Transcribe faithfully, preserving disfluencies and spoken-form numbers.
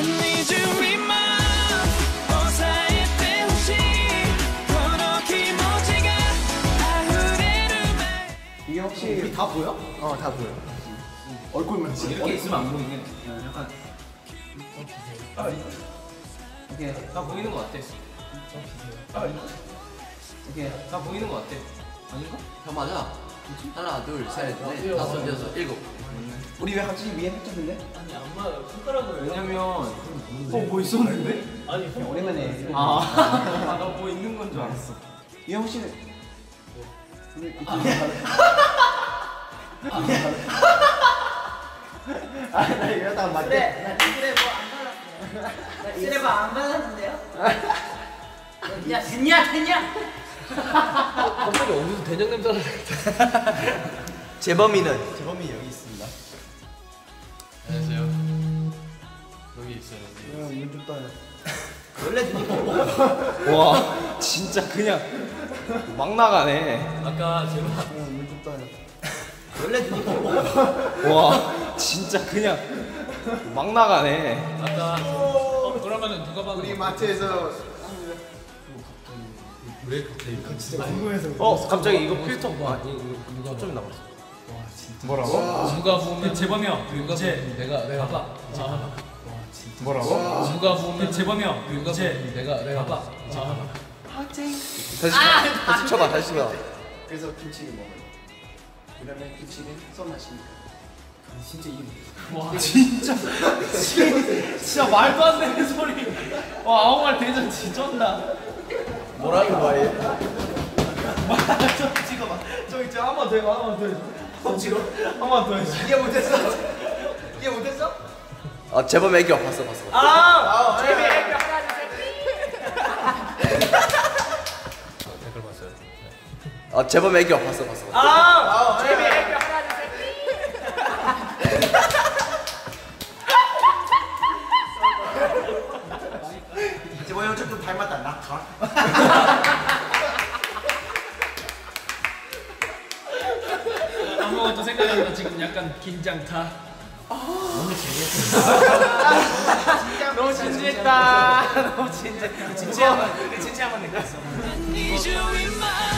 이게 혹시 다 보여? 어, 다 보여. 얼굴만 이렇게 얼굴. 있으면 안 보이네. 약간 오케이 다 보이는 거 같아. 오케이 다 보이는 거 같아. 아닌가? 형 맞아. 하나 둘셋넷 다섯 여섯 일곱. 우리 왜 갑자기 위에 흩어졌네? 아니 안 맞아요. 손가락을 왜냐면 어 뭐 있었는데? 아니 그냥 오랜만에. 아나 뭐 있는 건 줄 알았어. 이 혹시 우리 아, 나 이러다가 맞대. 그래, 나 그래 뭐안 발랐어요. 그래 뭐안 발랐는데요? 야 됐냐 됐냐? 갑자기 어디서 된장 냄새 나는 재범이는 재범이 여기 있습니다. 안녕하세요. 여기 있어요. 형, 이거 좀 떠요. 원래 눈이 와 진짜 그냥 막 나가네. 아까 제가 형, 이거 좀 떠요. 원래 눈이 와 진짜 그냥 막 나가네. 아까 어, 그러면은 누가 봐도 우리 마트에서 왜 갑자기 진짜 궁금해서. 어 갑자기 이거 필터 아 이거 누가 초점이 나갔어. 뭐라고? 누가 보면 재범이 형. 누가 보면 내가 내가 봐. 뭐라고? 누가 보면 재범이 형. 누가 보면 내가 내가 봐. 다시 다시 쳐봐 다시 쳐봐. 그래서 김치를 먹어요. 그러면 김치는 썸맛이니까. 진짜 이 와 진짜 진짜 말도 안 되는 소리. 와 아무 말 대전 지존다. 뭐라는 거야? 좀 찍어봐. 저기 저 한 번 더 해봐. 한 번 더 해줘. 한 찍어. 한 번 더 해줘. 이해 못했어? 이해 못했어? 아 재범 애교 봤어 봤어. 아, 재미 애교 하나 둘 셋. 댓글 봤어요. 아 재범 애교 봤어 봤어. 아, 재미 애교 하나 둘 셋. 재범이 형 조금 닮았다. 나 가. 아무것도 생각이 안 나. 지금 약간 긴장 타. 너무 진지했다. 너무 진지해. 진지한 번, 진지한 번 느꼈어.